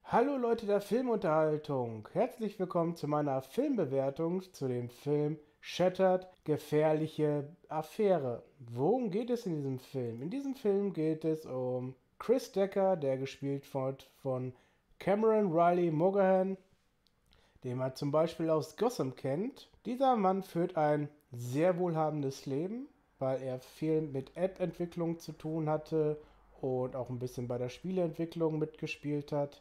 Hallo Leute der Filmunterhaltung, herzlich willkommen zu meiner Filmbewertung zu dem Film Shattered, gefährliche Affäre. Worum geht es in diesem Film? In diesem Film geht es um Chris Decker, der gespielt wird von Cameron Riley Mogahan, den man zum Beispiel aus Gotham kennt. Dieser Mann führt ein sehr wohlhabendes Leben, weil er viel mit App-Entwicklung zu tun hatte und auch ein bisschen bei der Spieleentwicklung mitgespielt hat.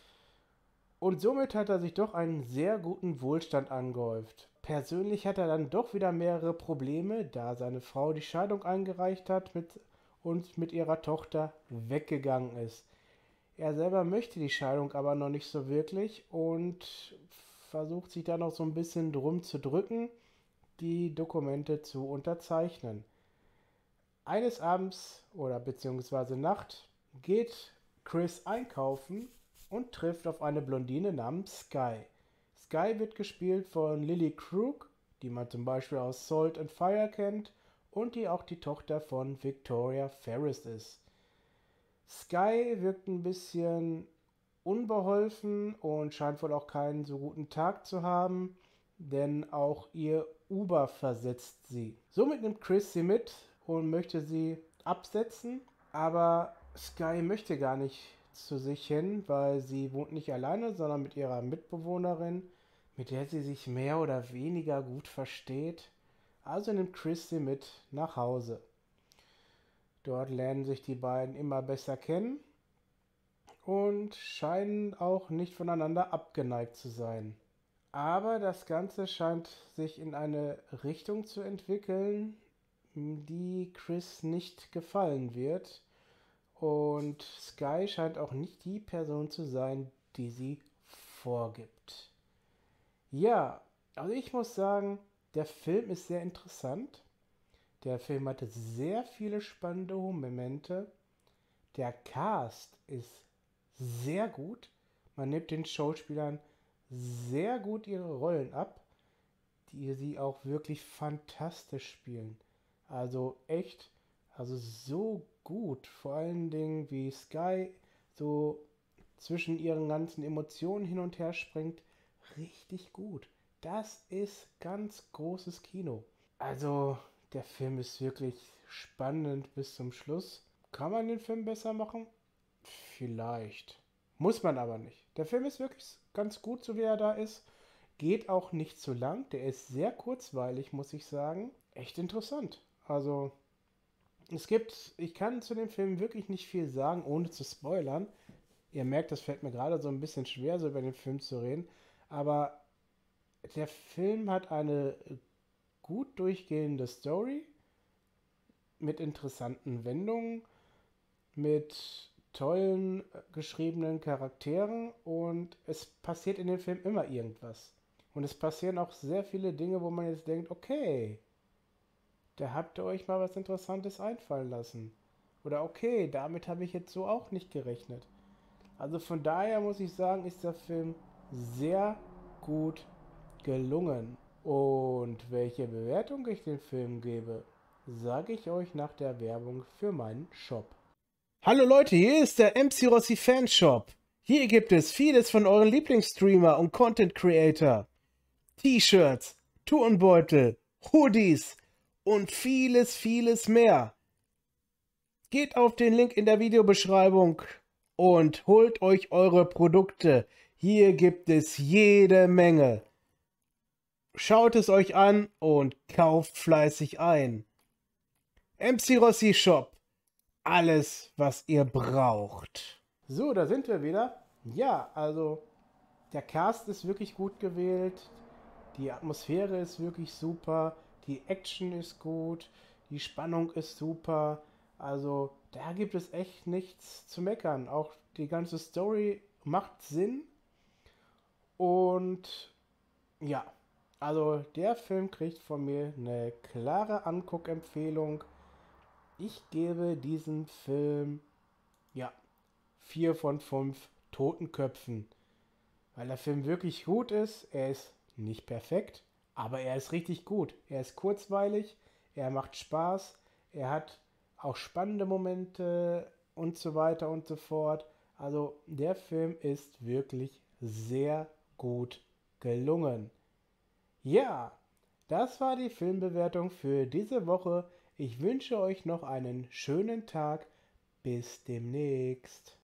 Und somit hat er sich doch einen sehr guten Wohlstand angehäuft. Persönlich hat er dann doch wieder mehrere Probleme, da seine Frau die Scheidung eingereicht hat und mit ihrer Tochter weggegangen ist. Er selber möchte die Scheidung aber noch nicht so wirklich und versucht sich da noch so ein bisschen drum zu drücken, die Dokumente zu unterzeichnen. Eines Abends oder beziehungsweise Nacht geht Chris einkaufen und trifft auf eine Blondine namens Sky. Sky wird gespielt von Lily Krug, die man zum Beispiel aus Salt and Fire kennt und die auch die Tochter von Victoria Ferris ist. Sky wirkt ein bisschen unbeholfen und scheint wohl auch keinen so guten Tag zu haben, denn auch ihr Uber versetzt sie. Somit nimmt Chris sie mit und möchte sie absetzen, aber Sky möchte gar nicht zu sich hin, weil sie wohnt nicht alleine, sondern mit ihrer Mitbewohnerin, mit der sie sich mehr oder weniger gut versteht. Also nimmt Chris sie mit nach Hause. Dort lernen sich die beiden immer besser kennen und scheinen auch nicht voneinander abgeneigt zu sein. Aber das Ganze scheint sich in eine Richtung zu entwickeln, die Chris nicht gefallen wird. Und Sky scheint auch nicht die Person zu sein, die sie vorgibt. Ja, also ich muss sagen, der Film ist sehr interessant. Der Film hatte sehr viele spannende Momente. Der Cast ist sehr gut. Man nimmt den Schauspielern sehr gut ihre Rollen ab, die sie auch wirklich fantastisch spielen. Also echt, also so gut. Vor allen Dingen wie Sky so zwischen ihren ganzen Emotionen hin und her springt. Richtig gut. Das ist ganz großes Kino. Also der Film ist wirklich spannend bis zum Schluss. Kann man den Film besser machen? Vielleicht. Muss man aber nicht. Der Film ist wirklich ganz gut, so wie er da ist. Geht auch nicht zu lang. Der ist sehr kurzweilig, muss ich sagen. Echt interessant. Also, ich kann zu dem Film wirklich nicht viel sagen, ohne zu spoilern. Ihr merkt, das fällt mir gerade so ein bisschen schwer, so über den Film zu reden. Aber der Film hat eine gut durchgehende Story mit interessanten Wendungen, mit tollen geschriebenen Charakteren und es passiert in dem Film immer irgendwas. Und es passieren auch sehr viele Dinge, wo man jetzt denkt, okay, da habt ihr euch mal was Interessantes einfallen lassen. Oder okay, damit habe ich jetzt so auch nicht gerechnet. Also von daher muss ich sagen, ist der Film sehr gut gelungen. Und welche Bewertung ich dem Film gebe, sage ich euch nach der Werbung für meinen Shop. Hallo Leute, hier ist der MC Rossi Fanshop. Hier gibt es vieles von euren Lieblingsstreamer und Content Creator. T-Shirts, Turnbeutel, Hoodies und vieles, vieles mehr. Geht auf den Link in der Videobeschreibung und holt euch eure Produkte. Hier gibt es jede Menge. Schaut es euch an und kauft fleißig ein. MC Rossi Shop. Alles, was ihr braucht. So, da sind wir wieder. Ja, also der Cast ist wirklich gut gewählt. Die Atmosphäre ist wirklich super. Die Action ist gut. Die Spannung ist super. Also da gibt es echt nichts zu meckern. Auch die ganze Story macht Sinn. Und ja, also der Film kriegt von mir eine klare Anguckempfehlung. Ich gebe diesem Film, ja, 4 von 5 Totenköpfen. Weil der Film wirklich gut ist. Er ist nicht perfekt, aber er ist richtig gut. Er ist kurzweilig, er macht Spaß, er hat auch spannende Momente und so weiter und so fort. Also der Film ist wirklich sehr gut gelungen. Ja, das war die Filmbewertung für diese Woche. Ich wünsche euch noch einen schönen Tag. Bis demnächst.